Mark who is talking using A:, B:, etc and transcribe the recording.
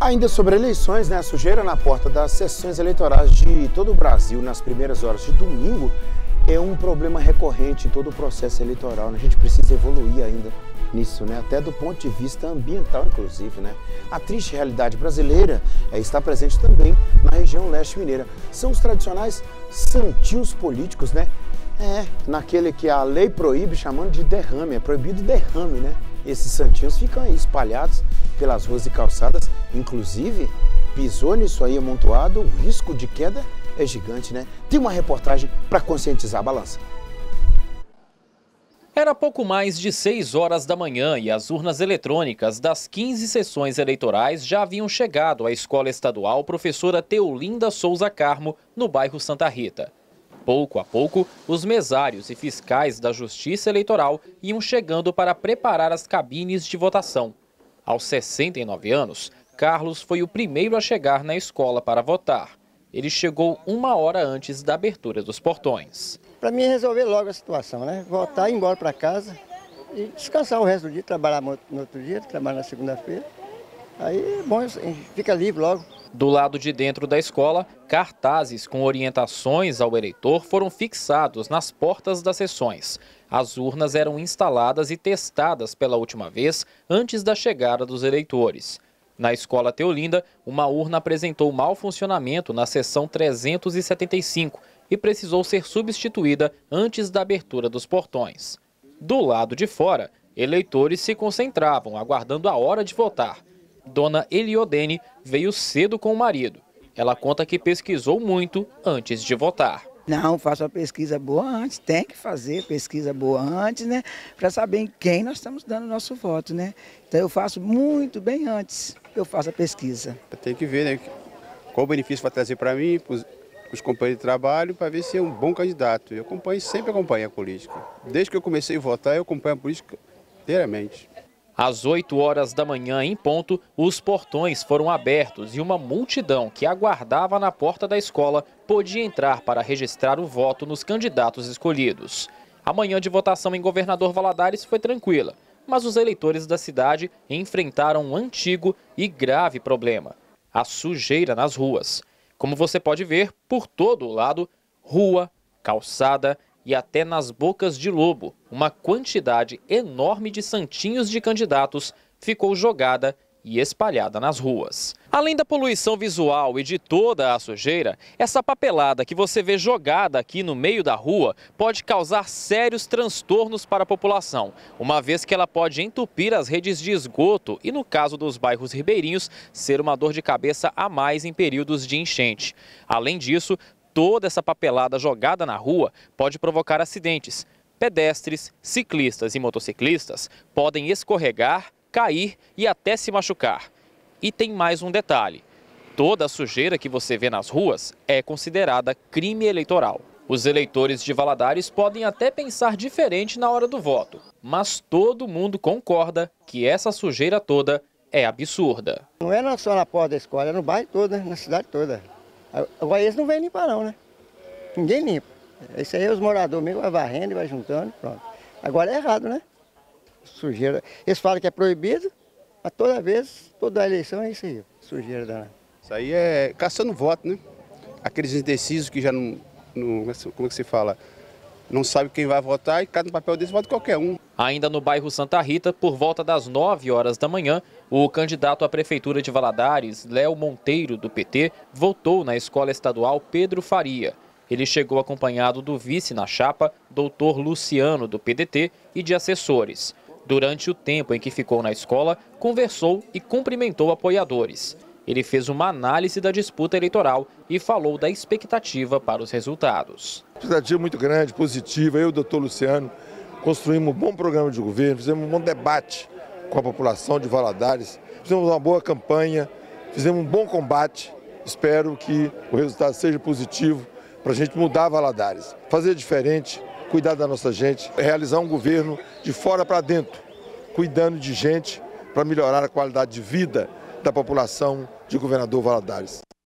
A: Ainda sobre eleições, né? A sujeira na porta das sessões eleitorais de todo o Brasil nas primeiras horas de domingo é um problema recorrente em todo o processo eleitoral, né? A gente precisa evoluir ainda nisso, né? Até do ponto de vista ambiental, inclusive, né? A triste realidade brasileira está presente também na região leste mineira. São os tradicionais santinhos políticos, né? Naquele que a lei proíbe, chamando de derrame, é proibido derrame, né? Esses santinhos ficam aí espalhados pelas ruas e calçadas, inclusive pisou nisso aí amontoado, o risco de queda é gigante, né? Tem uma reportagem para conscientizar a balança.
B: Era pouco mais de 6 horas da manhã e as urnas eletrônicas das 15 sessões eleitorais já haviam chegado à Escola Estadual Professora Teolinda Souza Carmo, no bairro Santa Rita. Pouco a pouco, os mesários e fiscais da Justiça Eleitoral iam chegando para preparar as cabines de votação. Aos 69 anos, Carlos foi o primeiro a chegar na escola para votar. Ele chegou 1 hora antes da abertura dos portões.
C: Para mim, resolver logo a situação, né? Voltar, ir embora para casa e descansar o resto do dia, trabalhar no outro dia, trabalhar na segunda-feira. Aí, bom, a gente fica livre logo.
B: Do lado de dentro da escola, cartazes com orientações ao eleitor foram fixados nas portas das sessões. As urnas eram instaladas e testadas pela última vez antes da chegada dos eleitores. Na Escola Teolinda, uma urna apresentou mau funcionamento na seção 375 e precisou ser substituída antes da abertura dos portões. Do lado de fora, eleitores se concentravam, aguardando a hora de votar. Dona Eliodene veio cedo com o marido. Ela conta que pesquisou muito antes de votar.
D: Não, faço uma pesquisa boa antes, tem que fazer pesquisa boa antes, né? Para saber em quem nós estamos dando nosso voto, né? Então eu faço muito bem antes, eu faço a pesquisa.
E: Tem que ver, né? Qual o benefício vai trazer para mim, para os companheiros de trabalho, para ver se é um bom candidato. Eu sempre acompanho a política. Desde que eu comecei a votar, eu acompanho a política inteiramente.
B: Às 8 horas da manhã, em ponto, os portões foram abertos e uma multidão que aguardava na porta da escola pôde entrar para registrar o voto nos candidatos escolhidos. A manhã de votação em Governador Valadares foi tranquila, mas os eleitores da cidade enfrentaram um antigo e grave problema: a sujeira nas ruas. Como você pode ver, por todo o lado, rua, calçada e até nas bocas de lobo, uma quantidade enorme de santinhos de candidatos ficou jogada e espalhada nas ruas. Além da poluição visual e de toda a sujeira, essa papelada que você vê jogada aqui no meio da rua pode causar sérios transtornos para a população, uma vez que ela pode entupir as redes de esgoto e, no caso dos bairros ribeirinhos, ser uma dor de cabeça a mais em períodos de enchente. Além disso, toda essa papelada jogada na rua pode provocar acidentes. Pedestres, ciclistas e motociclistas podem escorregar, cair e até se machucar. E tem mais um detalhe: toda a sujeira que você vê nas ruas é considerada crime eleitoral. Os eleitores de Valadares podem até pensar diferente na hora do voto, mas todo mundo concorda que essa sujeira toda é absurda.
C: Não é só na porta da escola, é no bairro todo, né? Na cidade toda. Agora eles não vêm limpar não, né? Ninguém limpa. Isso aí os moradores mesmo vai varrendo e vai juntando, pronto. Agora é errado, né? Sujeira. Eles falam que é proibido, mas toda vez, toda eleição é isso aí, sujeira danada.
E: Isso aí é caçando voto, né? Aqueles indecisos que já não como é que se fala? Não sabe quem vai votar e cada papel desse vota qualquer um.
B: Ainda no bairro Santa Rita, por volta das 9 horas da manhã, o candidato à Prefeitura de Valadares, Léo Monteiro, do PT, votou na Escola Estadual Pedro Faria. Ele chegou acompanhado do vice na chapa, Dr. Luciano, do PDT, e de assessores. Durante o tempo em que ficou na escola, conversou e cumprimentou apoiadores. Ele fez uma análise da disputa eleitoral e falou da expectativa para os resultados.
F: Expectativa muito grande, positiva. Eu e o doutor Luciano construímos um bom programa de governo, fizemos um bom debate com a população de Valadares, fizemos uma boa campanha, fizemos um bom combate. Espero que o resultado seja positivo para a gente mudar Valadares, fazer diferente, cuidar da nossa gente, realizar um governo de fora para dentro, cuidando de gente para melhorar a qualidade de vida da população de Governador Valadares.